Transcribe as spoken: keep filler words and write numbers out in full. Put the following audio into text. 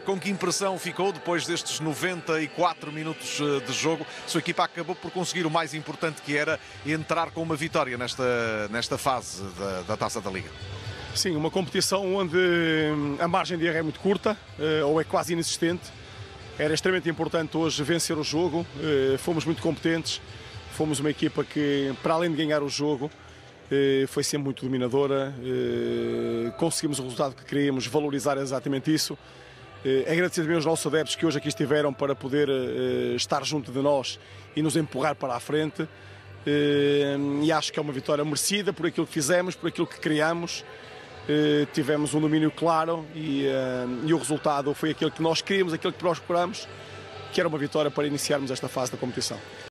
com que impressão ficou depois destes noventa e quatro minutos de jogo? A sua equipa acabou por conseguir o mais importante, que era entrar com uma vitória nesta, nesta fase da, da Taça da Liga. Sim, uma competição onde a margem de erro é muito curta, ou é quase inexistente. Era extremamente importante hoje vencer o jogo, fomos muito competentes, fomos uma equipa que, para além de ganhar o jogo, foi sempre muito dominadora, conseguimos o resultado que queríamos, valorizar exatamente isso. Agradecer também aos nossos adeptos que hoje aqui estiveram para poder estar junto de nós e nos empurrar para a frente. E acho que é uma vitória merecida por aquilo que fizemos, por aquilo que criamos. Uh, tivemos um domínio claro e, uh, e o resultado foi aquele que nós queríamos, aquele que nós procuramos, que era uma vitória para iniciarmos esta fase da competição.